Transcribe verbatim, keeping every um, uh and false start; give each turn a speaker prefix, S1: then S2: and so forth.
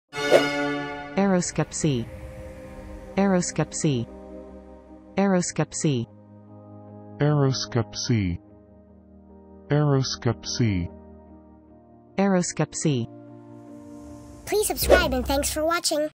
S1: Aeroscepsy. Aeroscepsy. Aeroscepsy.
S2: aeroscepsy, aeroscepsy.
S1: Aeroscepsy.
S3: Please subscribe and thanks for watching.